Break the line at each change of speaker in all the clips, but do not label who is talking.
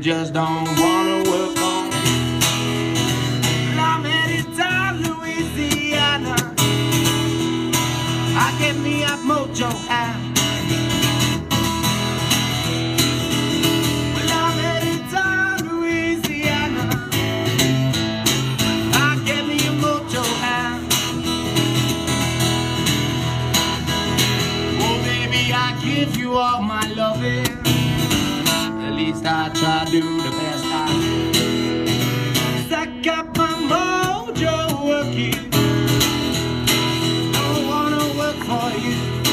just don't wanna work on. Well, I'm headed down Louisiana. I get me a mojo hat. Well, I'm headed down Louisiana. I get me a mojo hat. Oh baby, I give you all my loving. At least I try to do the best I can. 'Cause I got my mojo working. Don't wanna work for you.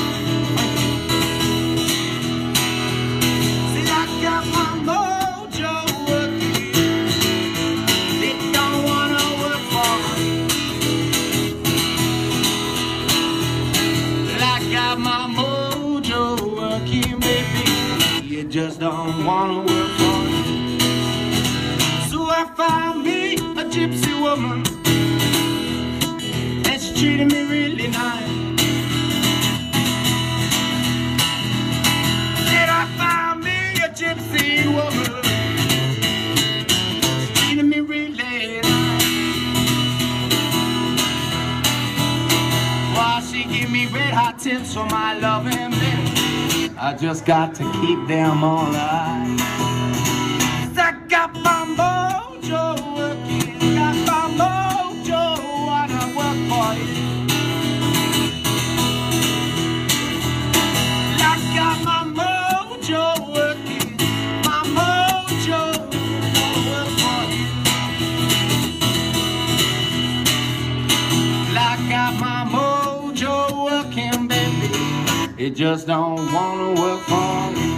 See, I got my mojo working. They don't wanna work for you. Well, I got my mojo working, baby. You just don't wanna work for you. So I found me a gypsy woman, and she treated me really nice. Said I found me a gypsy woman, she treated me really nice. While she give me red hot tips for my loving, baby, I just got to keep them all alive. 'Cause I got my mojo working, got my mojo, wanna work for you. I got my mojo working, my mojo, wanna work for you. I got my mojo working, baby. It just don't wanna work for you.